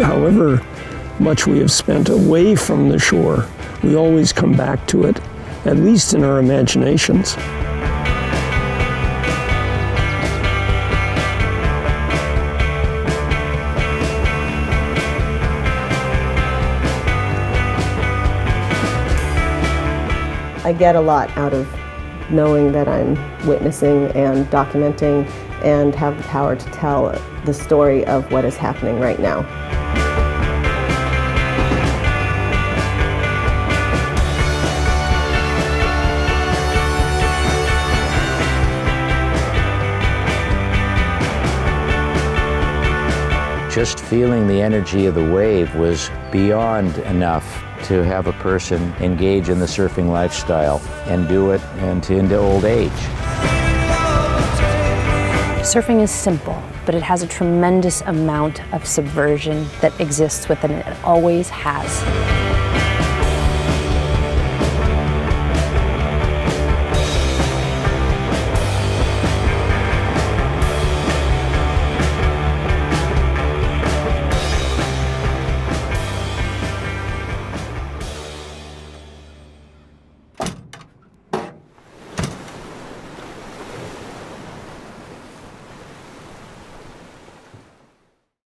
however much we have spent away from the shore, we always come back to it, at least in our imaginations. I get a lot out of knowing that I'm witnessing and documenting and have the power to tell the story of what is happening right now. Just feeling the energy of the wave was beyond enough to have a person engage in the surfing lifestyle and do it into old age. Surfing is simple, but it has a tremendous amount of subversion that exists within it. It always has.